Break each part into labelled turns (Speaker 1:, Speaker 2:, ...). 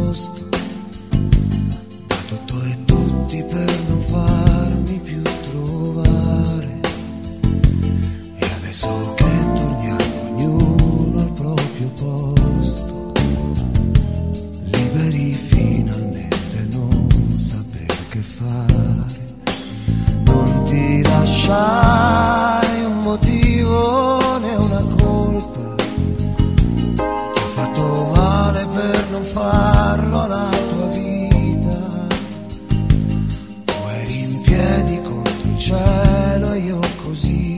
Speaker 1: nascosto da tutto e tutti per non farmi più trovare. E adesso che torniamo ognuno al proprio posto, liberi finalmente, non saper che fare, non ti lasciai un motivo né una colpa, ti ho fatto male per non farlo alla tua vita. Tu eri in piedi contro il cielo e io così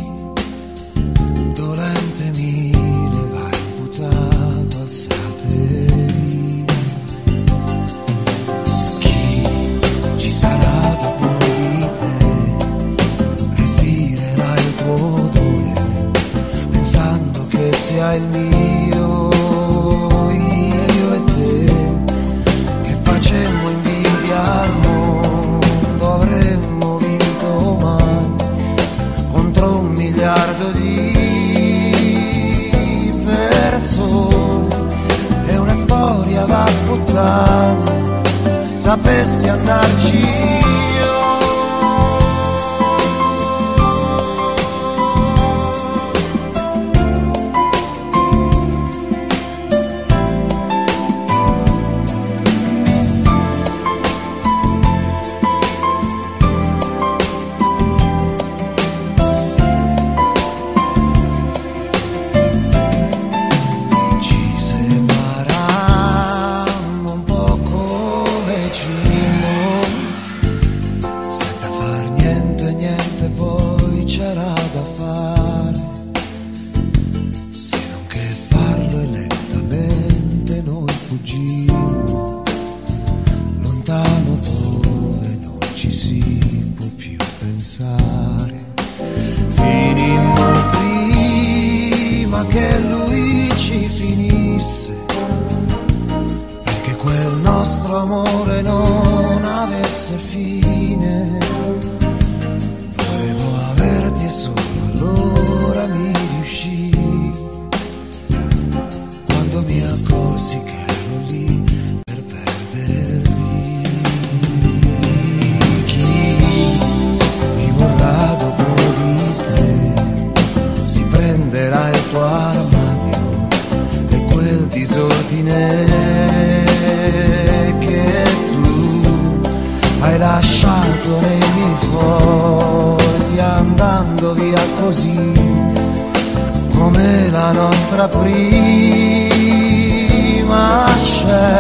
Speaker 1: dolente mi levai imputato, alzate. Chi ci sarà dopo di te? Respirerai il tuo odore pensando che sia il mio. Io e te che facemmo invidia al mondo, avremmo vinto mai contro 1 miliardo di persone. E una storia va a puttane, sapessi andarci io. Lontano dove non ci si può più pensare, finimmo prima che lui ci finisse, perché quel nostro amore non avesse fine. Volevo averti e solo allora mi riuscì, quando mi accorsi che ero lì per perderti. Chi mi vorrà dopo di te si prenderà il tuo armadio e quel disordine che tu hai lasciato nei miei fogli, andando via così come la nostra prima scelta.